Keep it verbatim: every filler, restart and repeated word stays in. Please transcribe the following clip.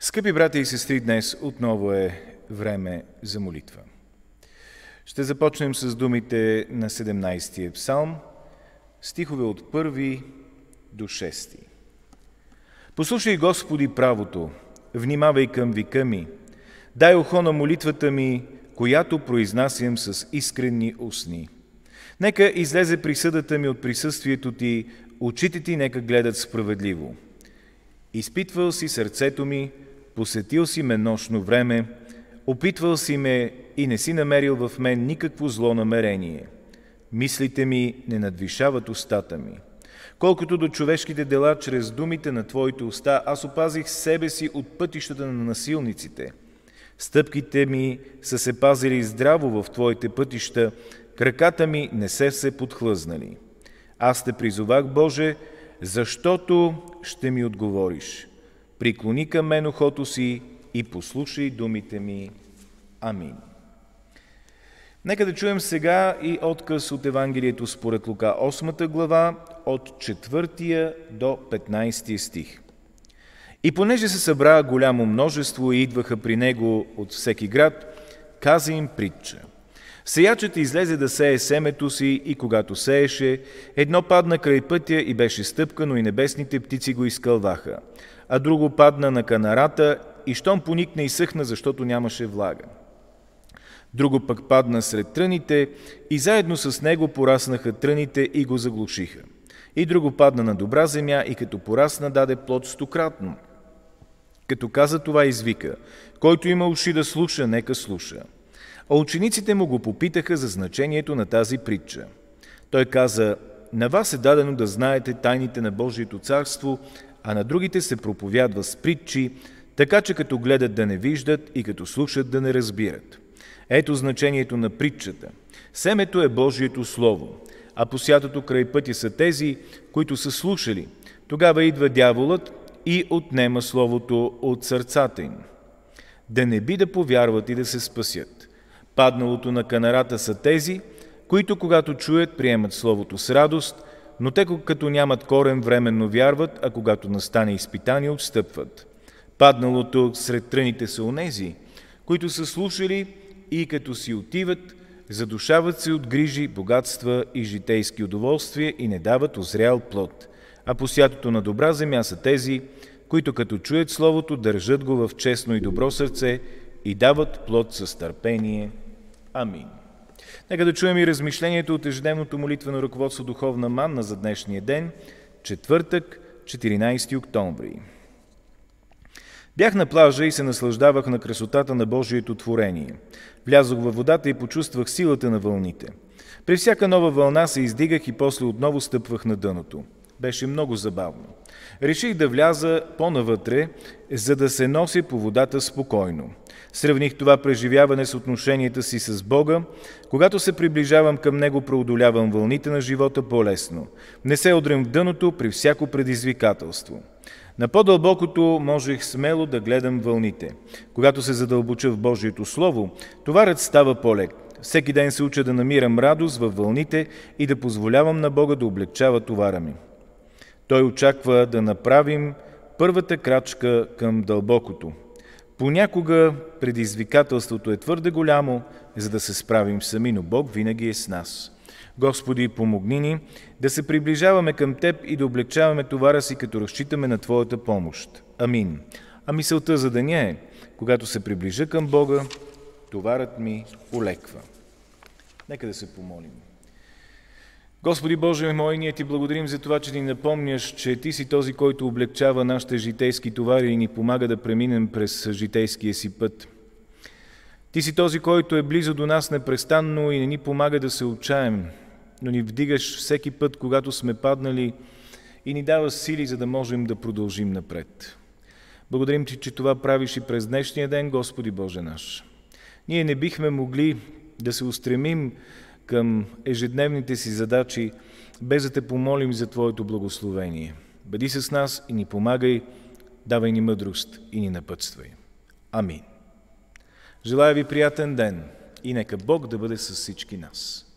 Скъпи брати и сестри, днес отново е време за молитва. Ще започнем с думите на седемнайсетия псалм, стихове от първи до шести. Послушай, Господи, правото, внимавай към вика ми, дай ухо на молитвата ми, която произнасям с искрени устни. Нека излезе присъдата ми от присъствието ти, очите ти нека гледат справедливо. Изпитвал си сърцето ми, посетил си ме нощно време, опитвал си ме и не си намерил в мен никакво зло намерение. Мислите ми не надвишават устата ми. Колкото до човешките дела, чрез думите на Твоите уста, аз опазих себе си от пътищата на насилниците. Стъпките ми са се пазили здраво в Твоите пътища, краката ми не се се подхлъзнали. Аз те призовах, Боже, защото ще ми отговориш. Приклони към мен ухото си и послушай думите ми. Амин. Нека да чуем сега и отказ от Евангелието според Лука, осмата глава, от четвъртия до петнайсетия стих. И понеже се събра голямо множество и идваха при него от всеки град, каза им притча. Сеячът излезе да сее семето си и когато сееше, едно падна край пътя и беше стъпкано и небесните птици го изкълваха, а друго падна на канарата и щом поникна и съхна, защото нямаше влага. Друго пък падна сред тръните и заедно с него пораснаха тръните и го заглушиха. И друго падна на добра земя и като порасна даде плод стократно. Като каза това, извика: който има уши да слуша, нека слуша. А учениците му го попитаха за значението на тази притча. Той каза: на вас е дадено да знаете тайните на Божието царство, а на другите се проповядва с притчи, така че като гледат да не виждат и като слушат да не разбират. Ето значението на притчата. Семето е Божието слово, а посятото край пътя са тези, които са слушали. Тогава идва дяволът и отнема словото от сърцата им, да не би да повярват и да се спасят. Падналото на канарата са тези, които когато чуят, приемат словото с радост, но те като нямат корен, временно вярват, а когато настане изпитание, отстъпват. Падналото сред тръните са онези, които са слушали и като си отиват, задушават се от грижи, богатства и житейски удоволствия и не дават озрял плод. А посятото на добра земя са тези, които като чуят словото, държат го в честно и добро сърце и дават плод с търпение. Амин. Нека да чуем и размишлението от ежедневното молитвено ръководство Духовна манна за днешния ден, четвъртък, четиринайсети октомври. Бях на плажа и се наслаждавах на красотата на Божието творение. Влязох във водата и почувствах силата на вълните. При всяка нова вълна се издигах и после отново стъпвах на дъното. Беше много забавно. Реших да вляза по-навътре, за да се нося по водата спокойно. Сравних това преживяване с отношенията си с Бога. Когато се приближавам към Него, преодолявам вълните на живота по-лесно. Не се удрям в дъното при всяко предизвикателство. На по-дълбокото можех смело да гледам вълните. Когато се задълбоча в Божието Слово, товарът става по-лек. Всеки ден се уча да намирам радост във вълните и да позволявам на Бога да облегчава товара ми. Той очаква да направим първата крачка към дълбокото. Понякога предизвикателството е твърде голямо, за да се справим сами, но Бог винаги е с нас. Господи, помогни ни да се приближаваме към Теб и да облегчаваме товара си, като разчитаме на Твоята помощ. Амин. А мисълта за деня е: когато се приближа към Бога, товарът ми олеква. Нека да се помолим. Господи Боже мой, ние Ти благодарим за това, че ни напомняш, че Ти си този, който облегчава нашите житейски товари и ни помага да преминем през житейския си път. Ти си този, който е близо до нас непрестанно и не ни помага да се отчаем, но ни вдигаш всеки път, когато сме паднали, и ни даваш сили, за да можем да продължим напред. Благодарим Ти, че това правиш и през днешния ден, Господи Боже наш. Ние не бихме могли да се устремим към ежедневните си задачи, без да Те помолим за Твоето благословение. Бъди с нас и ни помагай, давай ни мъдрост и ни напътствай. Амин. Желая ви приятен ден и нека Бог да бъде с всички нас.